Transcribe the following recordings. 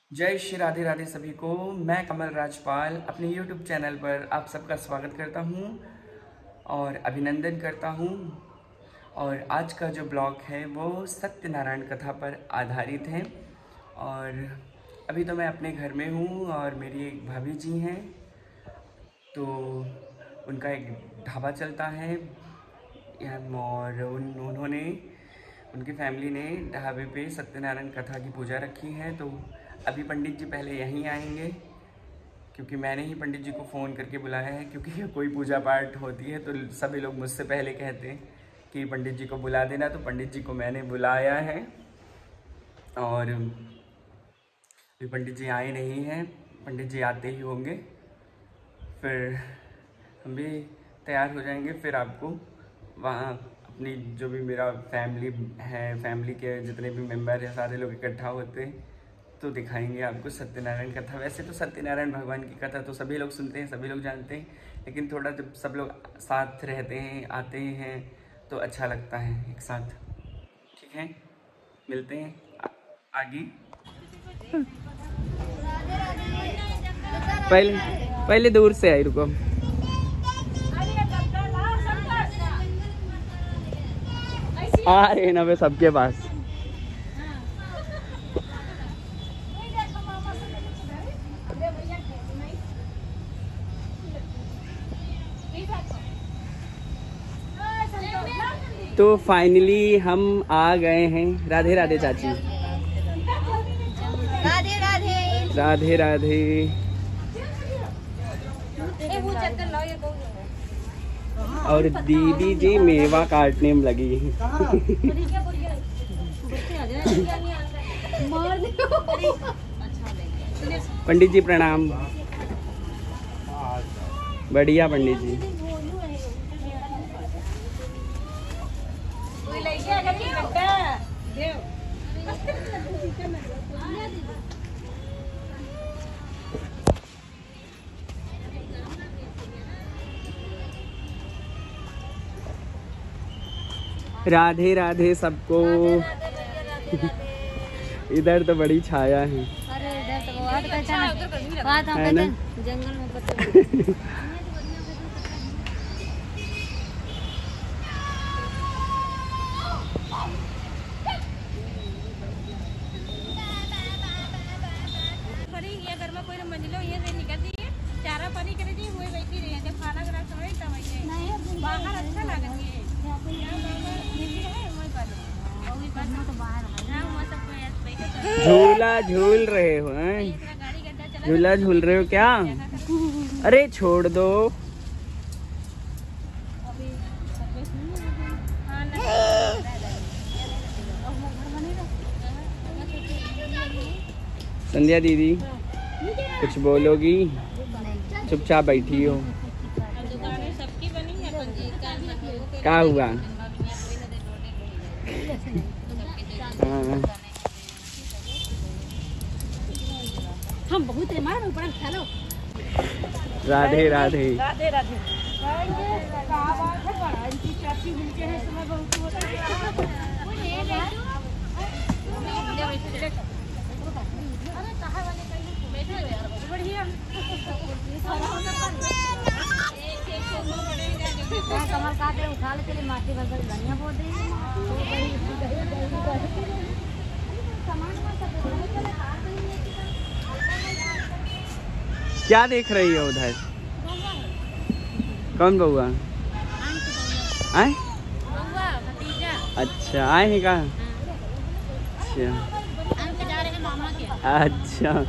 जय श्री राधे राधे सभी को। मैं कमल राजपाल अपने YouTube चैनल पर आप सबका स्वागत करता हूं और अभिनंदन करता हूं। और आज का जो ब्लॉग है वो सत्यनारायण कथा पर आधारित है। और अभी तो मैं अपने घर में हूं और मेरी एक भाभी जी हैं, तो उनका एक ढाबा चलता है और उन्होंने उनकी फैमिली ने ढाबे पे सत्यनारायण कथा की पूजा रखी है। तो अभी पंडित जी पहले यहीं आएंगे, क्योंकि मैंने ही पंडित जी को फ़ोन करके बुलाया है। क्योंकि कोई पूजा पाठ होती है तो सभी लोग मुझसे पहले कहते हैं कि पंडित जी को बुला देना, तो पंडित जी को मैंने बुलाया है। और अभी पंडित जी आए नहीं हैं, पंडित जी आते ही होंगे, फिर हम भी तैयार हो जाएंगे। फिर आपको वहाँ अपनी जो भी मेरा फैमिली है, फैमिली के जितने भी मेंबर हैं सारे लोग इकट्ठा होते हैं तो दिखाएंगे आपको सत्यनारायण कथा। वैसे तो सत्यनारायण भगवान की कथा तो सभी लोग सुनते हैं, सभी लोग जानते हैं, लेकिन थोड़ा जब सब लोग साथ रहते हैं, आते हैं तो अच्छा लगता है एक साथ। ठीक है, मिलते हैं आगे। पहले दूर से आई, रुको। आ रहे ना वे सबके पास। तो फाइनली हम आ गए हैं। राधे राधे चाची। राधे राधे राधे राधे। और दीदी जी मेवा काटने में लगी है। पंडित जी प्रणाम। बढ़िया पंडित जी। राधे राधे सबको। इधर तो बड़ी छाया है। अरे इधर तो बहुत है ना, जंगल में घर में कोई मंजिलो ये से निकलती है, चारा पानी करे दी हुए बैठी रही है। जब खाना खा समय तब नहीं बाहर अच्छा लगती है। झूला झूल रहे हो हैं? झूला झूल रहे हो क्या? अरे छोड़ दो। संध्या दीदी कुछ बोलोगी? चुपचाप बैठी हो। क्या हुआ? हम बहुत हेलो। राधे राधे। राधे राधे। चाची मिलके हैं समय बहुत होता कमल काटे उठा ले, चले माटी भर धनिया बोल रही है। क्या देख रही हो उधर? कौन बउआ? आए? अच्छा आए हैं का? अच्छा।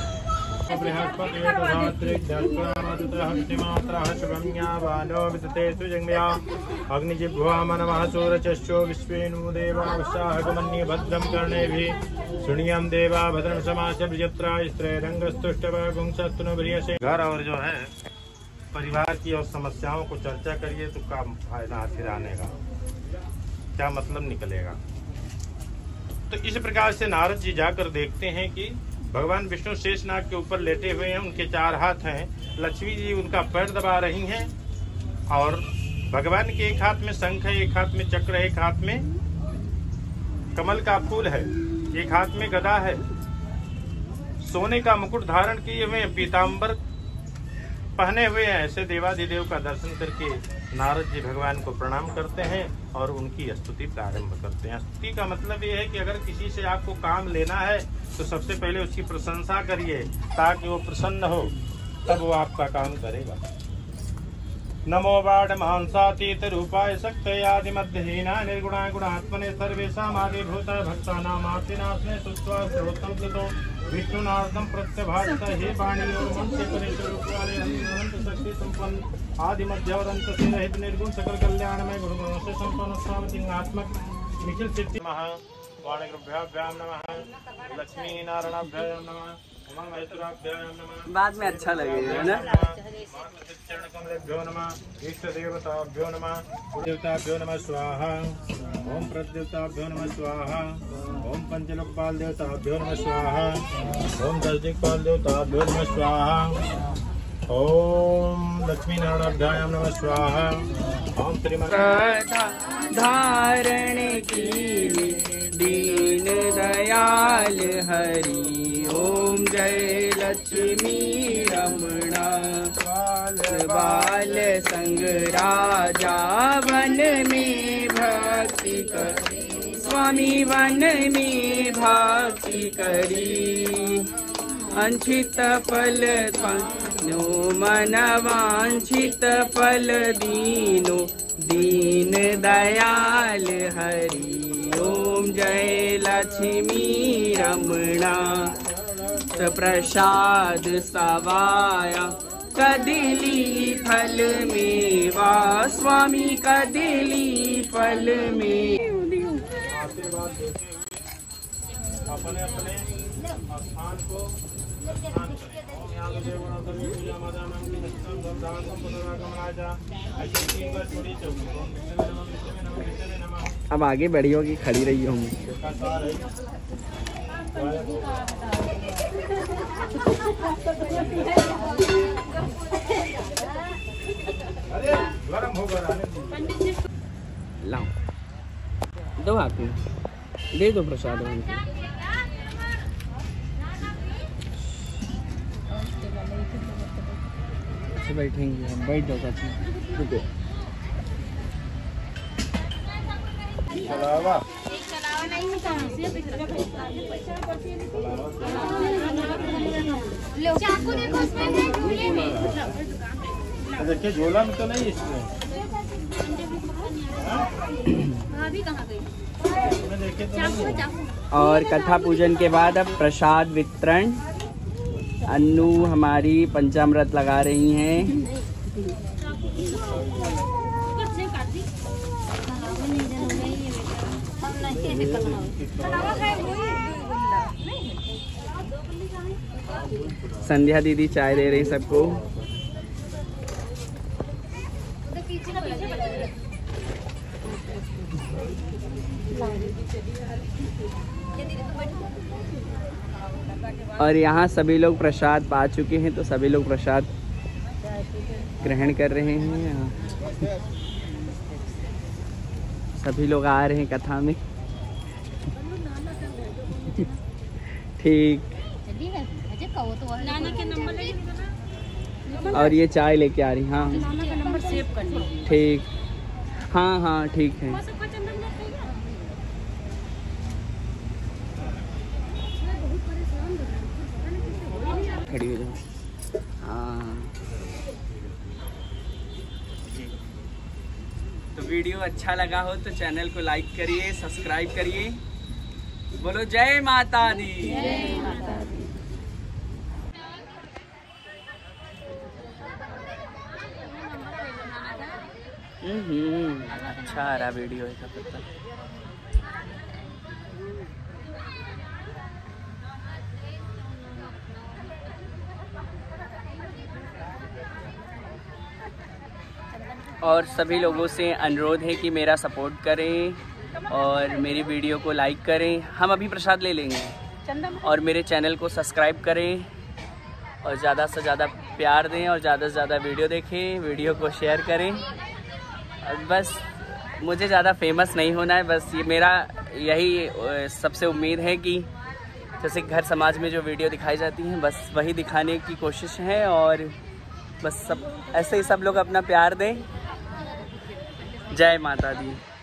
अग्निजिह्वामनमःसूरचश्चो विश्वेनु देवा उत्साहगमन्ये भद्रं कर्णेभिः शृणुयाम देवा भद्रं समाचर्यत्रा स्त्रैरंगस्तुष्टवगुंसस्तुनभ्रियसे। घर और जो है परिवार की और समस्याओं को चर्चा करिए तो क्या फायदा हासिल आने का, क्या मतलब निकलेगा। तो इस प्रकार से नारद जी जाकर देखते हैं कि भगवान विष्णु शेषनाग के ऊपर लेटे हुए हैं, उनके 4 हाथ हैं। लक्ष्मी जी उनका पैर दबा रही हैं और भगवान के एक हाथ में शंख है, एक हाथ में चक्र है, एक हाथ में कमल का फूल है, एक हाथ में गदा है। सोने का मुकुट धारण किए हुए, पीताम्बर पहने हुए हैं। ऐसे देवाधिदेव का दर्शन करके नारद जी भगवान को प्रणाम करते हैं और उनकी स्तुति प्रारंभ करते हैं। स्तुति का मतलब ये है कि अगर किसी से आपको काम लेना है तो सबसे पहले उसकी प्रशंसा करिए, ताकि वो प्रसन्न हो, तब वो आपका काम करेगा। नमो बाढ़ महंसातीत रूपाय शक्तये आदि मध्यहीना निर्गुणाय गुणात्मने सर्वेषाम् आदिभूता भक्तानामार्तिनाशने सुत्वा श्रोत्रं कृतो विष्णुनाथं प्रत्यभाषत हे वाणी और मन से परिचय रूप वाले अनंत शक्ति संपन्न आदि मध्य और अंत से रहित निर्गुण सकल कल्याणमय गुणगुणों से संपन्न स्वामित्वात्मक निखिल सिद्धि नमः। वाणिग्रभ्याभ्यां नमः। लक्ष्मी नारायणाभ्यां नमः। बाद में अच्छा लगेगा ना। चरणकमलेभ्यो नमः। इष्ट देवताभ्यो नमः। देवताभ्यो नमः स्वाहा। ओम प्रद्देवताभ्यो नमः स्वाहा। ओम पंचलोकपाल देवताभ्यो नमः स्वाहा। ओम दशदिक्पाल देवताभ्यो नमः स्वाहा। ओम लक्ष्मी नारायणाभ्यां नमः स्वाहा। ओम धारण की दीन दयाल हरि। ओम जय लक्ष्मी रमणा। बाल संग राजा वन में भक्ति करी। स्वामी वन में भक्ति करी। अंचित फल नो मन वांछित फल दीनो। दीन दयाल हरि। ओम जय लक्ष्मी रमणा। प्रसाद सवाया कदली फल मेवा। स्वामी कदली फल में। अपने अपने स्थान को अब आगे बढ़ी होगी, खड़ी रही हो लाओ, दो हाथ में दे दो प्रसाद उनको। बैठेंगे हम, बैठ जाओ चाची। रुको। चाकू देखो उसमें है, झूले में। देखिए झोला में तो नहीं इसमें। अभी कहाँ गई? और कथा पूजन के बाद अब प्रसाद वितरण। अन्नू हमारी पंचामृत लगा रही हैं। संध्या दीदी चाय दे रही सबको। और यहाँ सभी लोग प्रसाद पा चुके हैं, तो सभी लोग प्रसाद ग्रहण कर रहे हैं। यहाँ सभी लोग आ रहे हैं कथा में। ठीक। नाना के नंबर और ये चाय लेके आ रही। हाँ नाना का नंबर सेव कर लीजिए। ठीक। हाँ हाँ ठीक है। खड़ी हो जाओ। हाँ तो वीडियो अच्छा लगा हो तो चैनल को लाइक करिए, सब्सक्राइब करिए। बोलो जय माता दी। जय माता दी। अच्छा आ रहा वीडियो का पता। और सभी लोगों से अनुरोध है कि मेरा सपोर्ट करें और मेरी वीडियो को लाइक करें। हम अभी प्रसाद ले लेंगे। और मेरे चैनल को सब्सक्राइब करें और ज़्यादा से ज़्यादा प्यार दें और ज़्यादा से ज़्यादा वीडियो देखें, वीडियो को शेयर करें। और बस मुझे ज़्यादा फेमस नहीं होना है, बस ये मेरा यही सबसे उम्मीद है कि जैसे घर समाज में जो वीडियो दिखाई जाती हैं बस वही दिखाने की कोशिश है। और बस सब ऐसे ही सब लोग अपना प्यार दें। जय माता दी।